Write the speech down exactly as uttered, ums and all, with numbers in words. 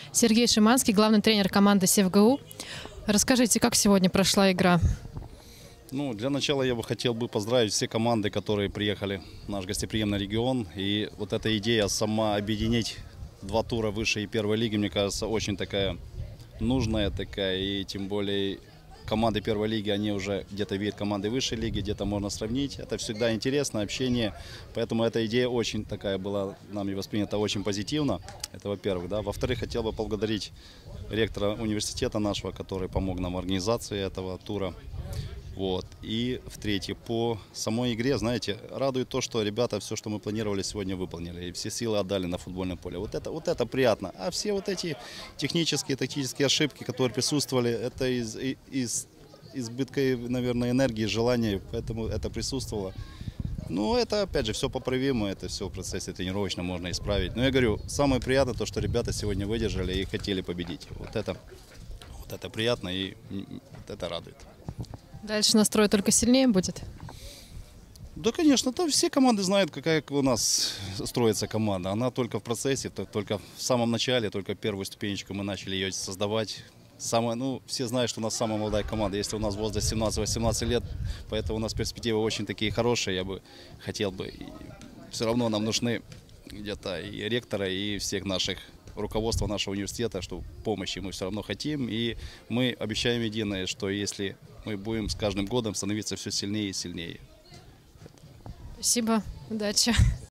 Сергей Шиманский, главный тренер команды СевГУ. Расскажите, как сегодня прошла игра? Ну, для начала я бы хотел бы поздравить все команды, которые приехали в наш гостеприимный регион. И вот эта идея сама объединить два тура высшей и первой лиги, мне кажется, очень такая нужная такая. И тем более команды первой лиги, они уже где-то видят команды высшей лиги, где-то можно сравнить. Это всегда интересно, общение. Поэтому эта идея очень такая была нами воспринята очень позитивно. Это во-первых. Да. Во-вторых, хотел бы поблагодарить ректора университета нашего, который помог нам в организации этого тура. Вот. И в-третьих, по самой игре, знаете, радует то, что ребята все, что мы планировали, сегодня выполнили. И все силы отдали на футбольном поле. Вот это, вот это приятно. А все вот эти технические, тактические ошибки, которые присутствовали, это из, из избытка, наверное, энергии, желания. Поэтому это присутствовало. Ну, это, опять же, все поправимо. Это все в процессе тренировочно можно исправить. Но я говорю, самое приятное то, что ребята сегодня выдержали и хотели победить. Вот это, вот это приятно и вот это радует. Дальше настрой только сильнее будет? Да, конечно, то все команды знают, какая у нас строится команда. Она только в процессе, только в самом начале, только первую ступенечку мы начали ее создавать. Самое, ну, все знают, что у нас самая молодая команда. Если у нас возраст семнадцать-восемнадцать лет, поэтому у нас перспективы очень такие хорошие. Я бы хотел бы, и все равно нам нужны где-то и ректора, и всех наших руководства нашего университета, что помощи мы все равно хотим. И мы обещаем единое, что если мы будем с каждым годом становиться все сильнее и сильнее. Спасибо, удачи.